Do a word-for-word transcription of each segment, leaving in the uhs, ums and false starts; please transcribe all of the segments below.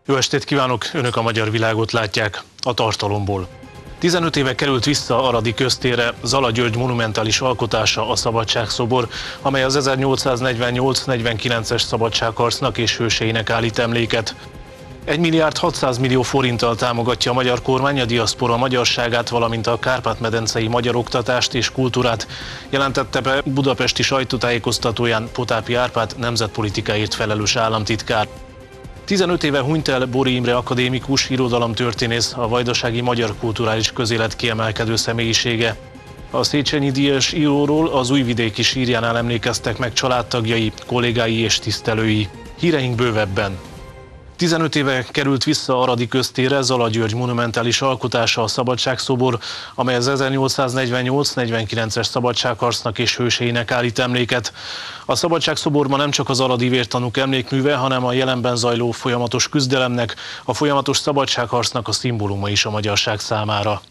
Jó estét kívánok! Önök a Magyar Világot látják a tartalomból. tizenöt éve került vissza Aradi köztérre Zala György monumentális alkotása, a Szabadságszobor, amely az ezernyolcszáznegyvennyolc negyvenkilences szabadságharcnak és hőseinek állít emléket. egy milliárd hatszáz millió forinttal támogatja a magyar kormány a diaszpora magyarságát, valamint a kárpát-medencei magyar oktatást és kultúrát, jelentette be budapesti sajtótájékoztatóján Potápi Árpád nemzetpolitikáért felelős államtitkár. tizenöt éve hunyt el Bóri Imre akadémikus, irodalomtörténész, a vajdasági magyar kulturális közélet kiemelkedő személyisége. A Széchenyi díjas íróról az Újvidéki sírjánál emlékeztek meg családtagjai, kollégái és tisztelői. Híreink bővebben. tizenöt éve került vissza Aradi köztérre Zala György monumentális alkotása, a Szabadságszobor, amely az ezernyolcszáznegyvennyolc negyvenkilences szabadságharcnak és hőseinek állít emléket. A Szabadságszobor ma nem csak az aradi vértanúk emlékműve, hanem a jelenben zajló folyamatos küzdelemnek, a folyamatos szabadságharcnak a szimbóluma is a magyarság számára.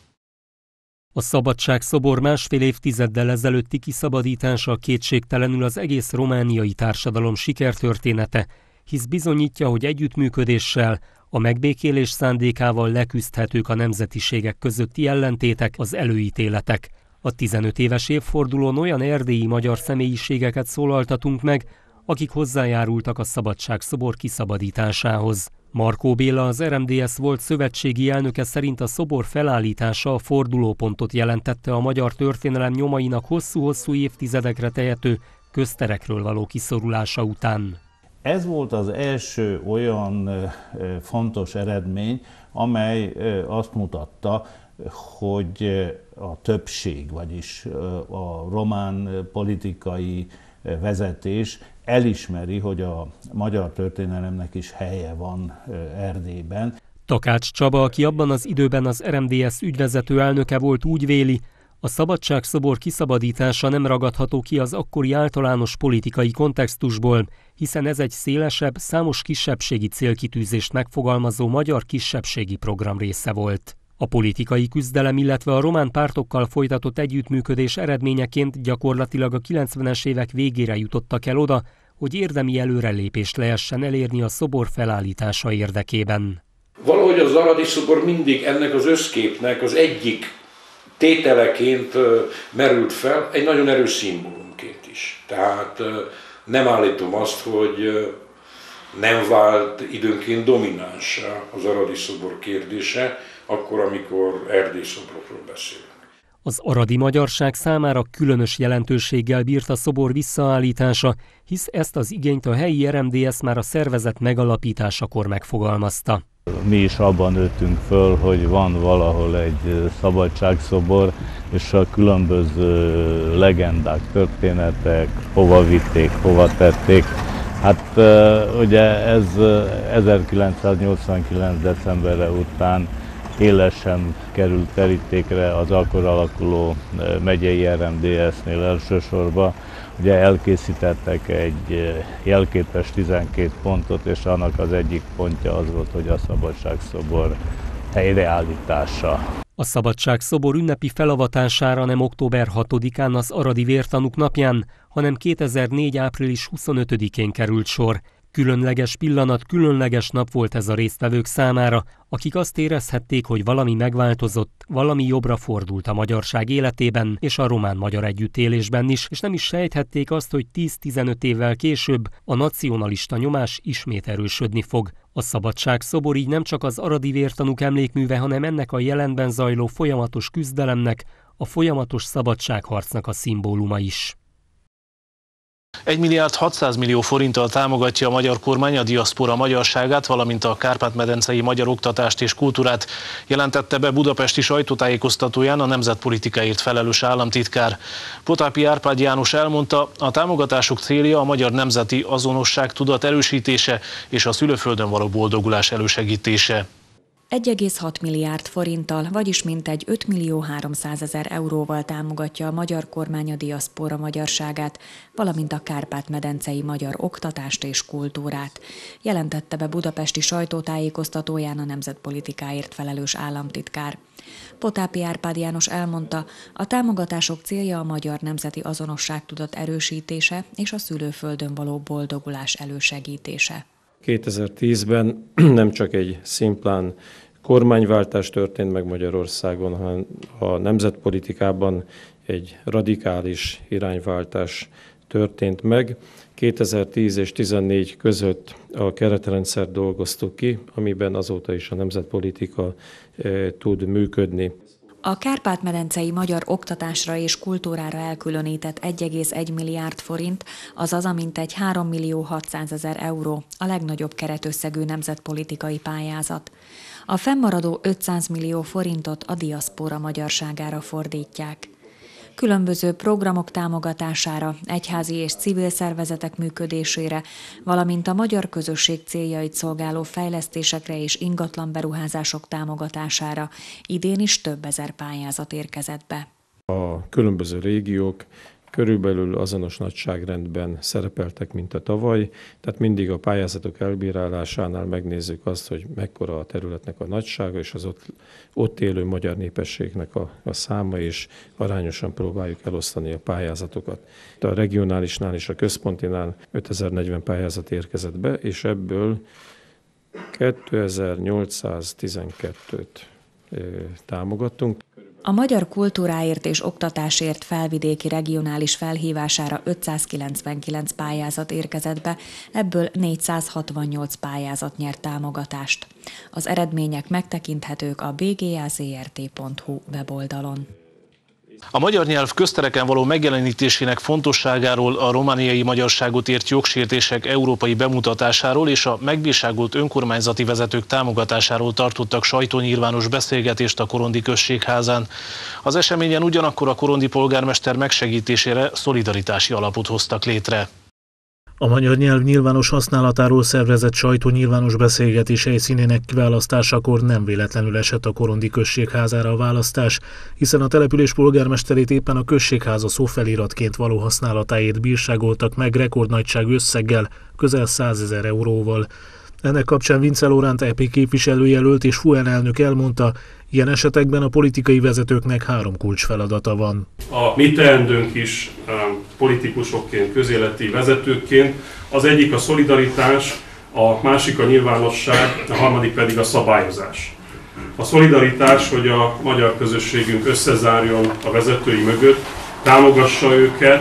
A Szabadságszobor másfél évtizeddel ezelőtti kiszabadítása kétségtelenül az egész romániai társadalom sikertörténete, hisz bizonyítja, hogy együttműködéssel, a megbékélés szándékával leküzdhetők a nemzetiségek közötti ellentétek, az előítéletek. A tizenöt éves évfordulón olyan erdélyi magyar személyiségeket szólaltatunk meg, akik hozzájárultak a Szabadságszobor kiszabadításához. Markó Béla, az er em dé es volt szövetségi elnöke szerint a szobor felállítása a fordulópontot jelentette a magyar történelem nyomainak hosszú-hosszú évtizedekre tehető közterekről való kiszorulása után. Ez volt az első olyan fontos eredmény, amely azt mutatta, hogy a többség, vagyis a román politikai vezetés elismeri, hogy a magyar történelemnek is helye van Erdélyben. Takács Csaba, aki abban az időben az er em dé es ügyvezető elnöke volt, úgy véli, a Szabadságszobor kiszabadítása nem ragadható ki az akkori általános politikai kontextusból, hiszen ez egy szélesebb, számos kisebbségi célkitűzést megfogalmazó magyar kisebbségi program része volt. A politikai küzdelem, illetve a román pártokkal folytatott együttműködés eredményeként gyakorlatilag a kilencvenes évek végére jutottak el oda, hogy érdemi előrelépést lehessen elérni a szobor felállítása érdekében. Valahogy az aradi szobor mindig ennek az összképnek az egyik tételeként merült fel, egy nagyon erős szimbólumként is. Tehát nem állítom azt, hogy nem vált időnként dominánsá az aradi szobor kérdése, akkor, amikor erdélyi szobrokról beszélünk. Az aradi magyarság számára különös jelentőséggel bírt a szobor visszaállítása, hisz ezt az igényt a helyi er em dé es már a szervezet megalapításakor megfogalmazta. Mi is abban nőttünk föl, hogy van valahol egy szabadságszobor, és a különböző legendák, történetek, hova vitték, hova tették. Hát ugye ez ezerkilencszáznyolcvankilenc. decemberre után élesen került terítékre az akkor alakuló megyei er em dé es-nél elsősorban. Ugye elkészítettek egy jelképes tizenkét pontot, és annak az egyik pontja az volt, hogy a Szabadságszobor helyreállítása. A Szabadságszobor ünnepi felavatására nem október hatodikán, az aradi vértanúk napján, hanem kétezer-négy. április huszonötödikén került sor. Különleges pillanat, különleges nap volt ez a résztvevők számára, akik azt érezhették, hogy valami megváltozott, valami jobbra fordult a magyarság életében és a román-magyar együttélésben is, és nem is sejthették azt, hogy tíz-tizenöt évvel később a nacionalista nyomás ismét erősödni fog. A Szabadságszobor így nem csak az aradi vértanúk emlékműve, hanem ennek a jelenben zajló folyamatos küzdelemnek, a folyamatos szabadságharcnak a szimbóluma is. egy milliárd hatszáz millió forinttal támogatja a magyar kormány a diaszpora magyarságát, valamint a kárpát-medencei magyar oktatást és kultúrát, jelentette be budapesti sajtótájékoztatóján a nemzetpolitikáért felelős államtitkár. Potápi Árpád János elmondta, a támogatások célja a magyar nemzeti azonosság tudat erősítése és a szülőföldön való boldogulás elősegítése. egy egész hat milliárd forinttal, vagyis mintegy öt millió háromszázezer euróval támogatja a magyar kormány a diaszpora magyarságát, valamint a kárpát-medencei magyar oktatást és kultúrát, jelentette be budapesti sajtótájékoztatóján a nemzetpolitikáért felelős államtitkár. Potápi Árpád János elmondta, a támogatások célja a magyar nemzeti azonosságtudat erősítése és a szülőföldön való boldogulás elősegítése. kétezer-tízben nem csak egy szimplán kormányváltás történt meg Magyarországon, hanem a nemzetpolitikában egy radikális irányváltás történt meg. kétezer-tíz és tizennégy között a keretrendszert dolgoztuk ki, amiben azóta is a nemzetpolitika e, tud működni. A Kárpát-medencei magyar oktatásra és kultúrára elkülönített egy egész egy milliárd forint, azaz mintegy három millió hatszázezer euró, a legnagyobb keretösszegű nemzetpolitikai pályázat. A fennmaradó ötszáz millió forintot a diaszpóra magyarságára fordítják. Különböző programok támogatására, egyházi és civil szervezetek működésére, valamint a magyar közösség céljait szolgáló fejlesztésekre és ingatlan beruházások támogatására idén is több ezer pályázat érkezett be. A különböző régiók körülbelül azonos nagyságrendben szerepeltek, mint a tavaly, tehát mindig a pályázatok elbírálásánál megnézzük azt, hogy mekkora a területnek a nagysága, és az ott, ott élő magyar népességnek a, a száma, és arányosan próbáljuk elosztani a pályázatokat. A regionálisnál és a központinál ötezer-negyven pályázat érkezett be, és ebből kétezer-nyolcszáztizenkettőt támogattunk. A magyar kultúráért és oktatásért felvidéki regionális felhívására ötszázkilencvenkilenc pályázat érkezett be, ebből négyszázhatvannyolc pályázat nyert támogatást. Az eredmények megtekinthetők a b g a z r t pont h u weboldalon. A magyar nyelv köztereken való megjelenítésének fontosságáról, a romániai magyarságot ért jogsértések európai bemutatásáról és a megbírságolt önkormányzati vezetők támogatásáról tartottak sajtónyilvános beszélgetést a Korondi községházán. Az eseményen ugyanakkor a korondi polgármester megsegítésére szolidaritási alapot hoztak létre. A magyar nyelv nyilvános használatáról szervezett sajtónyilvános beszélgetés helyszínének kiválasztásakor nem véletlenül esett a Korondi községházára a választás, hiszen a település polgármesterét éppen a községháza szófeliratként való használatáért bírságoltak meg rekordnagyságú összeggel, közel százezer euróval. Ennek kapcsán Vince Loránt é pé képviselőjelölt és Fuen elnök elmondta, ilyen esetekben a politikai vezetőknek három kulcsfeladata van. A mi teendőnk is politikusokként, közéleti vezetőkként, az egyik a szolidaritás, a másik a nyilvánosság, a harmadik pedig a szabályozás. A szolidaritás, hogy a magyar közösségünk összezárjon a vezetői mögött, támogassa őket,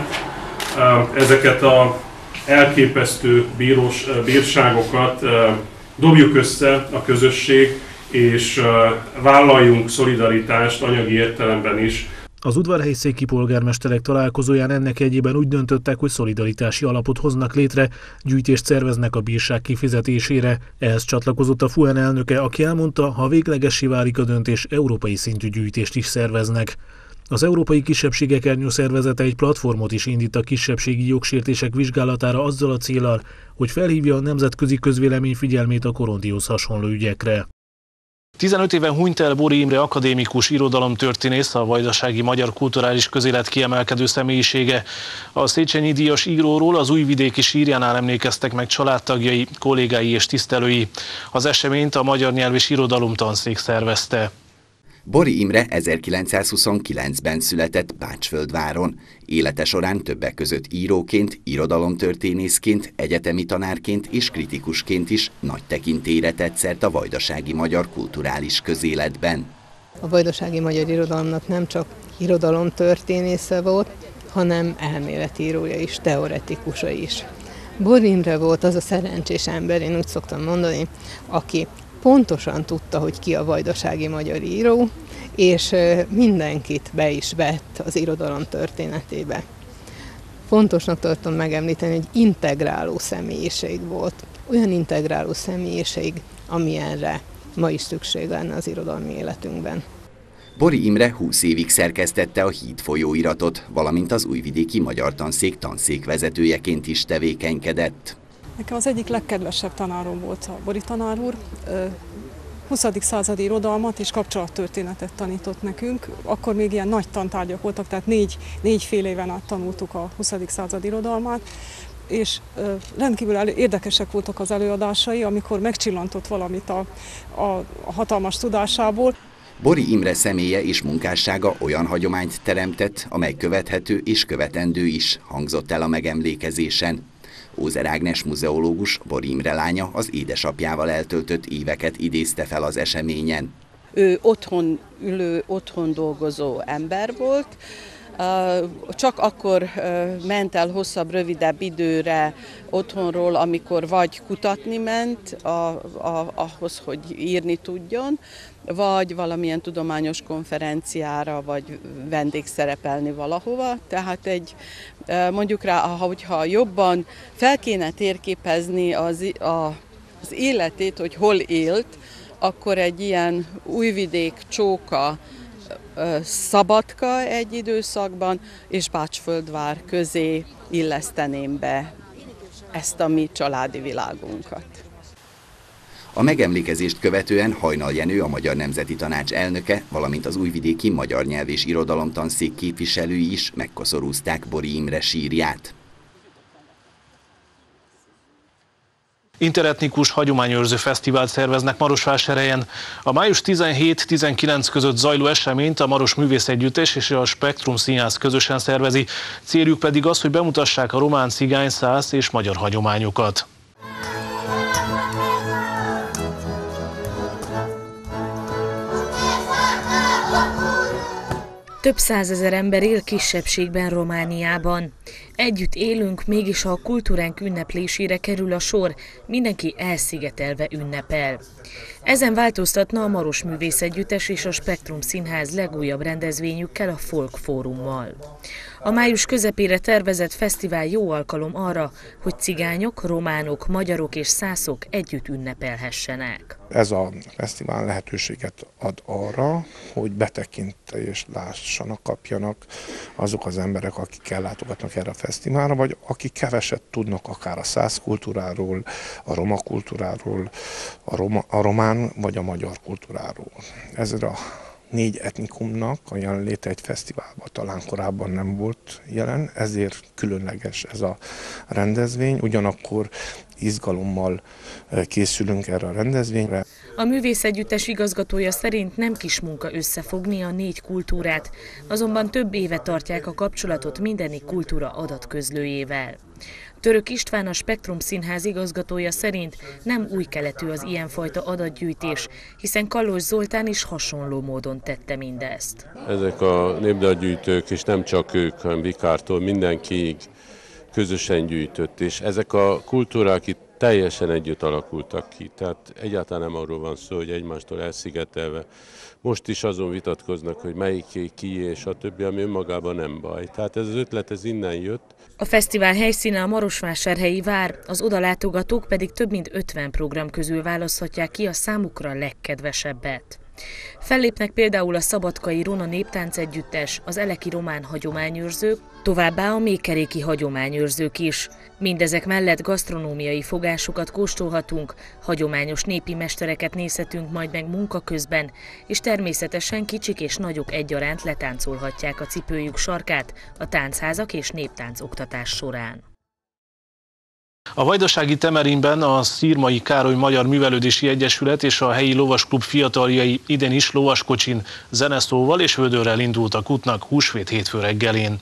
ezeket a elképesztő bírós, bírságokat dobjuk össze a közösség, és vállaljunk szolidaritást anyagi értelemben is. Az udvarhelyszéki polgármesterek találkozóján ennek egyében úgy döntöttek, hogy szolidaritási alapot hoznak létre, gyűjtést szerveznek a bírság kifizetésére. Ehhez csatlakozott a Fuen elnöke, aki elmondta, ha véglegessé válik a döntés, európai szintű gyűjtést is szerveznek. Az Európai Kisebbségek Ernyő Szervezete egy platformot is indít a kisebbségi jogsértések vizsgálatára azzal a céllal, hogy felhívja a nemzetközi közvélemény figyelmét a Korondihoz hasonló ügyekre. tizenöt éven hunyt el Bori Imre akadémikus irodalomtörténész, a vajdasági magyar kulturális közélet kiemelkedő személyisége. A Széchenyi díjas íróról az újvidéki sírjánál emlékeztek meg családtagjai, kollégái és tisztelői. Az eseményt a Magyar Nyelv és Irodalom Tanszék szervezte. Bori Imre ezerkilencszázhuszonkilencben született Bácsföldváron. Élete során többek között íróként, irodalomtörténészként, egyetemi tanárként és kritikusként is nagy tekintélyre tett szert a vajdasági magyar kulturális közéletben. A vajdasági magyar irodalomnak nem csak irodalomtörténésze volt, hanem elméletírója is, teoretikusa is. Bori Imre volt az a szerencsés ember, én úgy szoktam mondani, aki pontosan tudta, hogy ki a vajdasági magyar író, és mindenkit be is vett az irodalom történetébe. Fontosnak tartom megemlíteni, hogy integráló személyiség volt. Olyan integráló személyiség, amilyenre ma is szükség lenne az irodalmi életünkben. Bori Imre húsz évig szerkesztette a Híd folyóiratot, valamint az újvidéki magyar tanszék tanszékvezetőjeként is tevékenykedett. Nekem az egyik legkedvesebb tanárom volt a Bori tanár úr. huszadik századi irodalmat és kapcsolattörténetet tanított nekünk. Akkor még ilyen nagy tantárgyak voltak, tehát négy, négy fél éven át tanultuk a huszadik századi irodalmat, és rendkívül elő, érdekesek voltak az előadásai, amikor megcsillantott valamit a, a, a hatalmas tudásából. Bori Imre személye és munkássága olyan hagyományt teremtett, amely követhető és követendő is, hangzott el a megemlékezésen. Ózer Ágnes muzeológus, Bori Imre lánya az édesapjával eltöltött éveket idézte fel az eseményen. Ő otthon ülő, otthon dolgozó ember volt, csak akkor ment el hosszabb, rövidebb időre otthonról, amikor vagy kutatni ment a, a, ahhoz, hogy írni tudjon, vagy valamilyen tudományos konferenciára, vagy vendégszerepelni valahova. Tehát egy, mondjuk rá, hogyha jobban fel kéne térképezni az, a, az életét, hogy hol élt, akkor egy ilyen Újvidék, Csóka, Szabadka egy időszakban, és Bácsföldvár közé illeszteném be ezt a mi családi világunkat. A megemlékezést követően Hajnal Jenő, a Magyar Nemzeti Tanács elnöke, valamint az újvidéki magyar nyelv és irodalomtanszék képviselői is megkoszorúzták Bori Imre sírját. Interetnikus hagyományőrző fesztivált szerveznek Marosvásárhelyen. A május tizenhét-tizenkilenc között zajló eseményt a Maros Művészegyüttes és a Spektrum Színház közösen szervezi. Céljuk pedig az, hogy bemutassák a román, cigány, szász és magyar hagyományokat. Több százezer ember él kisebbségben Romániában. Együtt élünk, mégis ha a kultúránk ünneplésére kerül a sor, mindenki elszigetelve ünnepel. Ezen változtatna a Maros Művészegyüttes és a Spektrum Színház legújabb rendezvényükkel, a Folk Fórummal. A május közepére tervezett fesztivál jó alkalom arra, hogy cigányok, románok, magyarok és szászok együtt ünnepelhessenek. Ez a fesztivál lehetőséget ad arra, hogy betekintést lássanak, kapjanak azok az emberek, akik ellátogatnak erre a fesztiválra, vagy akik keveset tudnak akár a szász kultúráról, a roma kultúráról, a, roma, a román vagy a magyar kultúráról. Ezzel a négy etnikumnak a jelenléte egy fesztiválban talán korábban nem volt jelen, ezért különleges ez a rendezvény, ugyanakkor izgalommal készülünk erre a rendezvényre. A művészegyüttes igazgatója szerint nem kis munka összefogni a négy kultúrát, azonban több éve tartják a kapcsolatot mindeni kultúra adatközlőjével. Török István, a Spektrum Színház igazgatója szerint nem új keletű az ilyenfajta adatgyűjtés, hiszen Kallós Zoltán is hasonló módon tette mindezt. Ezek a népdalgyűjtők, és nem csak ők, hanem Vikártól mindenkiig közösen gyűjtött, és ezek a kultúrák itt teljesen együtt alakultak ki, tehát egyáltalán nem arról van szó, hogy egymástól elszigetelve. Most is azon vitatkoznak, hogy melyiké, ki és a többi, ami önmagában nem baj. Tehát ez az ötlet, ez innen jött. A fesztivál helyszíne a Marosvásárhelyi vár, az odalátogatók pedig több mint ötven program közül választhatják ki a számukra legkedvesebbet. Fellépnek például a szabadkai Rona néptánc együttes, az eleki román hagyományőrzők, továbbá a mékeréki hagyományőrzők is. Mindezek mellett gasztronómiai fogásokat kóstolhatunk, hagyományos népi mestereket nézhetünk majd meg munka közben, és természetesen kicsik és nagyok egyaránt letáncolhatják a cipőjük sarkát a táncházak és néptánc oktatás során. A vajdasági Temerinben a Szirmai Károly Magyar Művelődési Egyesület és a helyi lovasklub fiataljai idén is lovaskocsin, zeneszóval és vödörrel indultak útnak húsvét hétfő reggelén.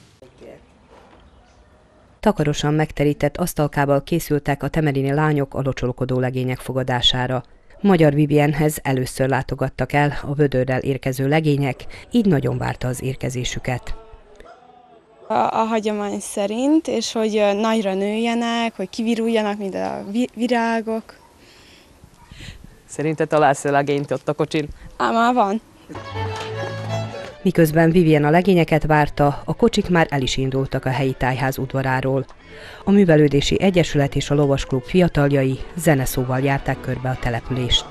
Takarosan megterített asztalkával készültek a temerini lányok a locsolkodó legények fogadására. Magyar Vivienhez először látogattak el a vödörrel érkező legények, így nagyon várta az érkezésüket. A, a hagyomány szerint, és hogy nagyra nőjenek, hogy kiviruljanak, mint a virágok. Szerinted találsz a legényt ott a kocsin? Á, már van. Miközben Vivien a legényeket várta, a kocsik már el is indultak a helyi tájház udvaráról. A Művelődési Egyesület és a Lovasklub fiataljai zeneszóval járták körbe a települést.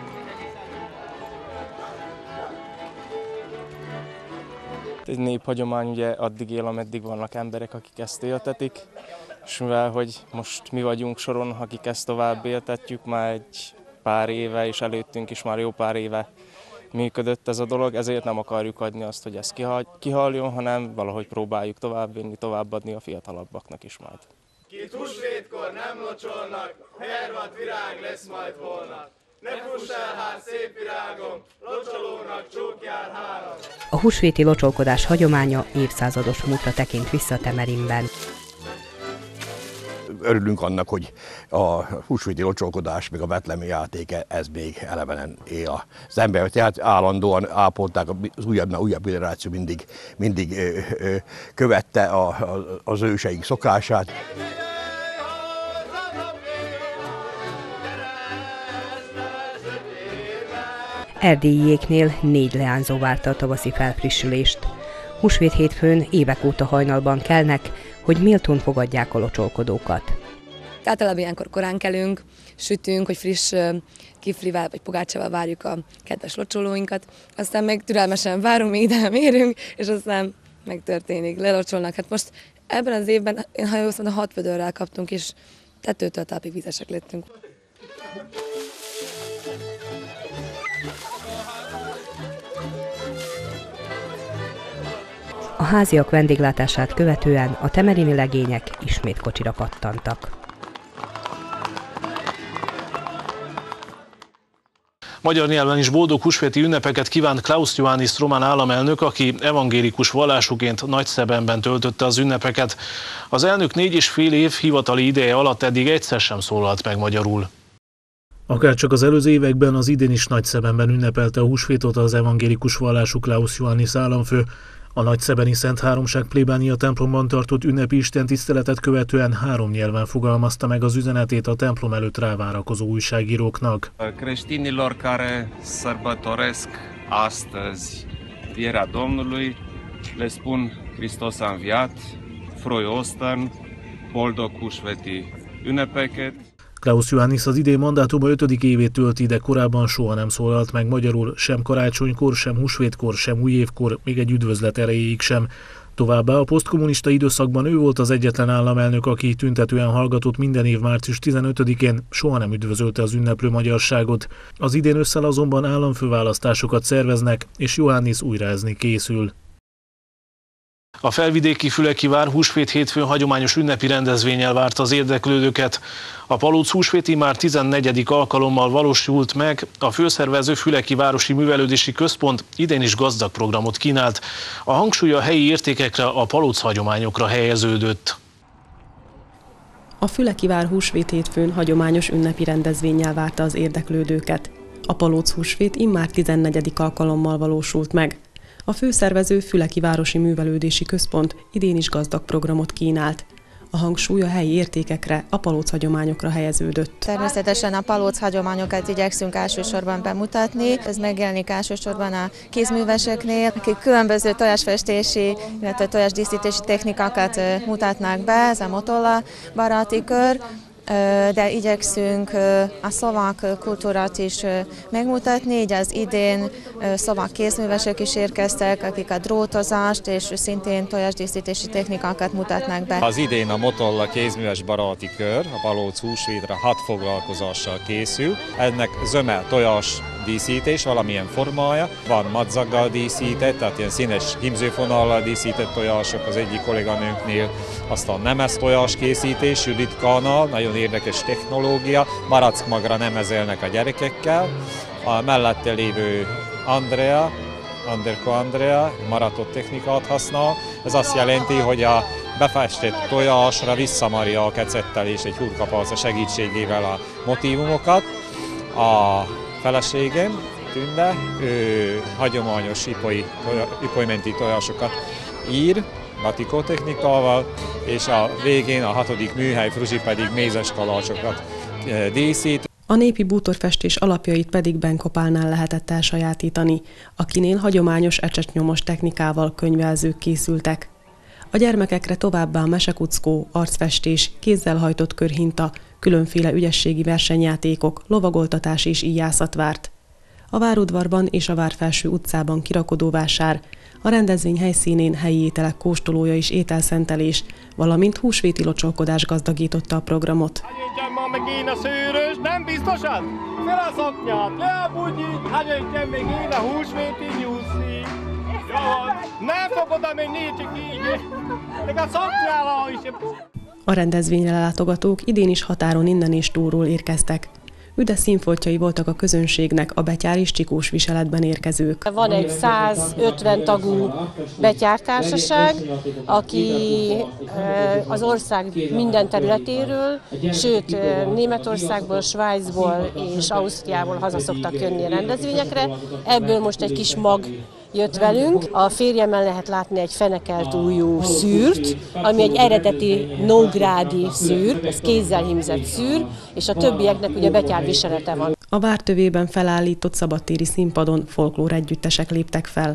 Egy néphagyomány ugye addig él, ameddig vannak emberek, akik ezt éltetik, és mivel hogy most mi vagyunk soron, akik ezt tovább éltetjük, már egy pár éve, és előttünk is már jó pár éve működött ez a dolog, ezért nem akarjuk adni azt, hogy ez kihaljon, hanem valahogy próbáljuk továbbvinni, továbbadni a fiatalabbaknak is majd. Kit húsvétkor nem locsolnak, hervad virág lesz majd holnap. Ne fuss el hát szép virágom, locsolónak csókjál három. A húsvéti locsolkodás hagyománya évszázados múltra tekint vissza Temerinben. örülünk annak, hogy a húsvéti locsolkodás, meg a betlemi játék, ez még elevenen él az ember. Tehát állandóan ápolták, az újabb, újabb generáció mindig, mindig ö, ö, követte a, a, az őseik szokását. Erdélyieknél négy leányzó várta a tavaszi felfrissülést. Húsvét hétfőn évek óta hajnalban kelnek, hogy méltón fogadják a locsolkodókat. Általában ilyenkor korán kelünk, sütünk, hogy friss kiflivel vagy pogácsával várjuk a kedves locsolóinkat, aztán meg türelmesen várunk, még ide érünk, és aztán megtörténik, lelocsolnak. Hát most ebben az évben, én ha jól mondom, hat vödörrel kaptunk, és tetőtől talpig vízesek lettünk. A háziak vendéglátását követően a temerini legények ismét kocsira pattantak. Magyar nyelven is boldog húsvéti ünnepeket kívánt Klaus Iohannis román államelnök, aki evangélikus vallásúként Nagyszebenben töltötte az ünnepeket. Az elnök négy és fél év hivatali ideje alatt eddig egyszer sem szólalt meg magyarul. Akárcsak az előző években, az idén is Nagyszebenben ünnepelte a húsvétot az evangélikus vallású Klaus Iohannis államfő. A nagyszebeni Szent Háromság plébánia templomban tartott ünnepi istentiszteletet követően három nyelven fogalmazta meg az üzenetét a templom előtt rávárakozó újságíróknak. Creștinilor care sărbătoresc astăzi învierea Domnului, le spun Hristos a înviat, Froy Ostern, boldog húsvéti ünnepeket. Klaus Iohannis az idén mandátuma ötödik évét tölti, de korábban soha nem szólalt meg magyarul, sem karácsonykor, sem húsvétkor, sem újévkor, még egy üdvözlet erejéig sem. Továbbá a posztkommunista időszakban ő volt az egyetlen államelnök, aki tüntetően hallgatott minden év március tizenötödikén, soha nem üdvözölte az ünneplő magyarságot. Az idén ősszel azonban államfőválasztásokat szerveznek, és Iohannis újraezni készül. A felvidéki Füleki vár húsvét hétfőn hagyományos ünnepi rendezvénnyel várta az érdeklődőket. A Palóc húsvéti már tizennegyedik alkalommal valósult meg, a főszervező Füleki Városi Művelődési Központ idén is gazdag programot kínált. A hangsúly a helyi értékekre, a Palóc hagyományokra helyeződött. A Füleki vár húsvét hétfőn hagyományos ünnepi rendezvénnyel várta az érdeklődőket. A Palóc húsvét immár tizennegyedik alkalommal valósult meg. A főszervező Füleki Városi Művelődési Központ idén is gazdag programot kínált. A hangsúly a helyi értékekre, a palóc hagyományokra helyeződött. Természetesen a palóc hagyományokat igyekszünk elsősorban bemutatni. Ez megjelenik elsősorban a kézműveseknél, akik különböző tojásfestési, illetve tojásdíszítési technikákat mutatnak be, ez a Motolla baráti kör. De igyekszünk a szlovák kultúrát is megmutatni, így az idén szlovák kézművesek is érkeztek, akik a drótozást és szintén tojásdíszítési technikákat mutatnak be. Az idén a Motolla kézműves baráti kör a Palóc húsvétre hat foglalkozással készül. Ennek zöme tojás díszítés, valamilyen formája, van madzaggal díszített, tehát ilyen színes hímzőfonallal díszített tojások az egyik kolléganőnknél, aztán nemes tojás készítés, Judit Kánál, nagyon érdekes technológia, marackmagra nemezelnek a gyerekekkel, a mellette lévő Andrea, Anderko Andrea maratott technikát használ, ez azt jelenti, hogy a befestett tojásra visszamarja a kecettel és egy hurkapalca segítségével a motívumokat. A feleségem, Tünde, ő hagyományos ipoi, ipolymenti tojásokat ír, batikótechnikával, és a végén a hatodik műhely Fruzsi pedig mézes kalácsokat díszít. A népi bútorfestés alapjait pedig Benkopálnál lehetett elsajátítani, akinél hagyományos ecsetnyomos technikával könyvelzők készültek. A gyermekekre továbbá mesekuckó, arcfestés, kézzel hajtott körhinta, különféle ügyességi versenyjátékok, lovagoltatás és íjászat várt. A várudvarban és a Várfelső utcában kirakodóvásár, a rendezvény helyszínén helyi ételek kóstolója és ételszentelés, valamint húsvéti locsolkodás gazdagította a programot. Hányöntjen ma meg én a szőrös, nem biztosan? Fel a szoknyát, le a bugyit, hányöntjen meg én a húsvéti nyuszi. Jó, nem fog oda menni, csak így, meg a szoknyála is. A rendezvényre látogatók idén is határon innen és túlról érkeztek. Üde színfoltjai voltak a közönségnek a betyár és csikós viseletben érkezők. Van egy százötven tagú betyártársaság, aki az ország minden területéről, sőt Németországból, Svájcból és Ausztriából haza szoktak jönni a rendezvényekre. Ebből most egy kis mag jött velünk. A férjemmel lehet látni egy fenekelt ujjú szűrt, ami egy eredeti nógrádi szűr, ez kézzel hímzett szűr, és a többieknek ugye betyár viselete van. A vártövében felállított szabadtéri színpadon folklór együttesek léptek fel.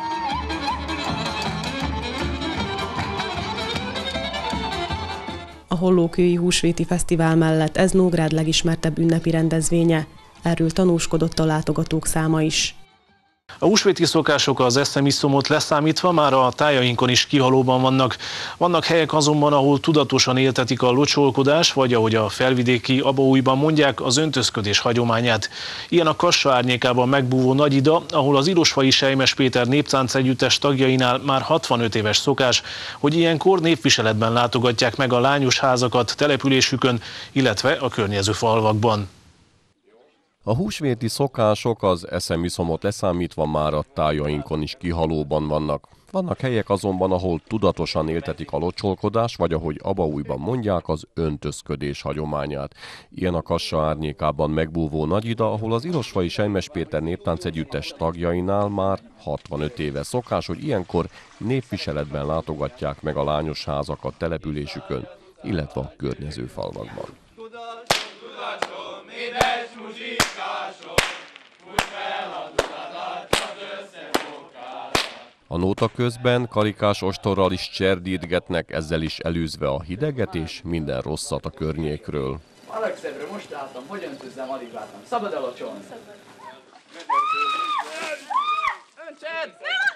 A Hollókői Húsvéti Fesztivál mellett ez Nógrád legismertebb ünnepi rendezvénye. Erről tanúskodott a látogatók száma is. A húsvéti szokások az eszemiszomot leszámítva már a tájainkon is kihalóban vannak. Vannak helyek azonban, ahol tudatosan éltetik a locsolkodás, vagy ahogy a felvidéki Abaújban mondják, az öntözködés hagyományát. Ilyen a Kassa árnyékában megbúvó Nagyida, ahol az Ilosvay Selymes Péter néptánc együttes tagjainál már hatvanöt éves szokás, hogy ilyenkor népviseletben látogatják meg a lányos házakat településükön, illetve a környező falvakban. A húsvéti szokások az eszemiszomot leszámítva már a tájainkon is kihalóban vannak. Vannak helyek azonban, ahol tudatosan éltetik a locsolkodás, vagy ahogy Abaújban mondják, az öntözködés hagyományát. Ilyen a Kassa árnyékában megbúvó Nagyida, ahol az Ilosvay Selymes Péter néptánc együttes tagjainál már hatvanöt éve szokás, hogy ilyenkor népviseletben látogatják meg a lányos házakat településükön, illetve a környező falvakban. A nóta közben karikás ostorral is cserdítgetnek, ezzel is elűzve a hideget és minden rosszat a környékről. A legszebbre most álltam, hogy öntözzem, alig vártam. Szabad elocsolni? Öntsed!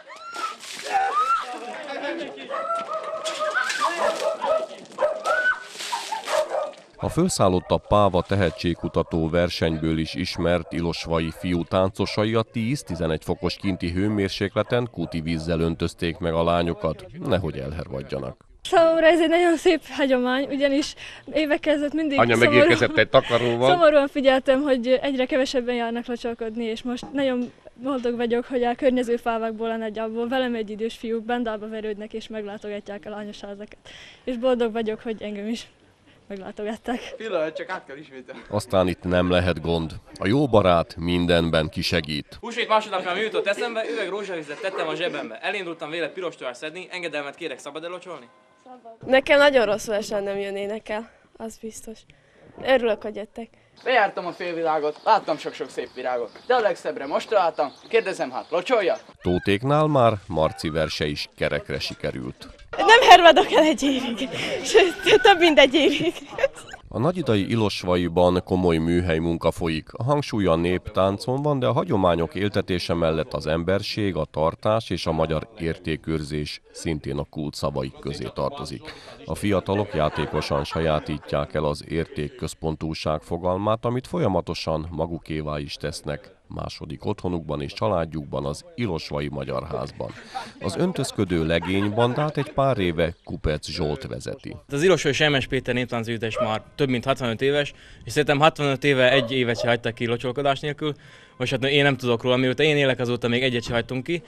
A felszállott a Páva tehetségkutató versenyből is ismert ilosvayi fiú táncosai a tíz-tizenegy fokos kinti hőmérsékleten kúti vízzel öntözték meg a lányokat, nehogy elhervadjanak. Számomra ez egy nagyon szép hagyomány, ugyanis évek ezelőtt mindig Anya megérkezett egy takaróval. Szomorúan figyeltem, hogy egyre kevesebben járnak locsolkodni, és most nagyon boldog vagyok, hogy a környező falvakból, a nagyjából velem egy idős fiúk bendába verődnek és meglátogatják a lányos házakat. És boldog vagyok, hogy engem is meglátogatták. Pillanat, csak át kell ismételni. Aztán itt nem lehet gond. A jó barát mindenben kisegít. Húsvét másodnapján mi jutott eszembe, üveg rózsavizet tettem a zsebembe. Elindultam véle piros tojást szedni, engedelmet kérek, szabad elocsolni? Szabad. Nekem nagyon rosszul esően nem jönnének el, az biztos. Örülök, hogy jöttek. Bejártam a félvilágot, láttam sok-sok szép virágot, de a legszebbre most találtam, kérdezem hát, locsolja? Tótéknál már Marci verse is kerekre sikerült. Nem hervadok el egy évig, sőt, több mint egy évig. A nagyidai Ilosvayban komoly műhely munka folyik. A hangsúly a néptáncon van, de a hagyományok éltetése mellett az emberség, a tartás és a magyar értékőrzés szintén a kult szavaik közé tartozik. A fiatalok játékosan sajátítják el az értékközpontúság fogalmát, amit folyamatosan magukévá is tesznek második otthonukban és családjukban, az Ilosvay Magyar Házban. Az öntözködő legénybandát egy pár éve Kupec Zsolt vezeti. Az Ilosvay Selymes Péter néptánc együttes már több mint hatvanöt éves, és szerintem hatvanöt éve egy évet se hagytak ki locsolkodás nélkül, most hát én nem tudok róla, mióta én élek, azóta még egyet se hagytunk ki.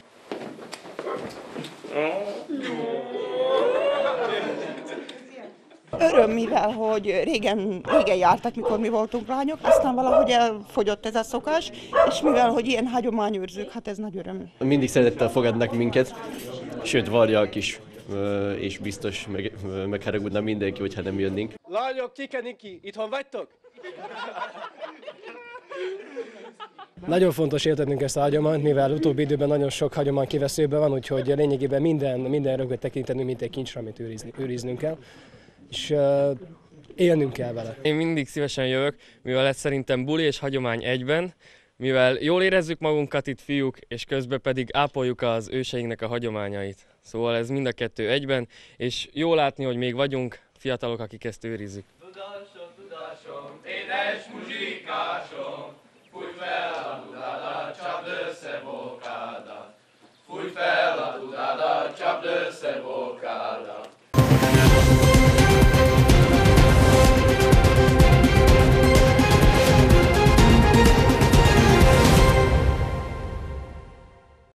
Öröm, mivel hogy régen, régen jártak, mikor mi voltunk lányok, aztán valahogy elfogyott ez a szokás, és mivel hogy ilyen hagyományőrzők, hát ez nagy öröm. Mindig szeretettel fogadnak minket, sőt varják is, és biztos meg, megharagudna mindenki, hogyha nem jönnénk. Lányok, Kikeniki, itthon vagytok? Nagyon fontos éltetnünk ezt a hagyományt, mivel utóbbi időben nagyon sok hagyomány kiveszőben van, úgyhogy lényegében minden, minden örököt tekintenünk, mint egy kincsre, amit őrizni, őriznünk kell. És uh, élnünk kell vele. Én mindig szívesen jövök, mivel ez szerintem buli és hagyomány egyben, mivel jól érezzük magunkat itt fiúk, és közben pedig ápoljuk az őseinknek a hagyományait. Szóval ez mind a kettő egyben, és jó látni, hogy még vagyunk fiatalok, akik ezt őrizzük. Tudásom, tudásom, édes muzsikásom, fújj fel a dudádat, csapd össze volt.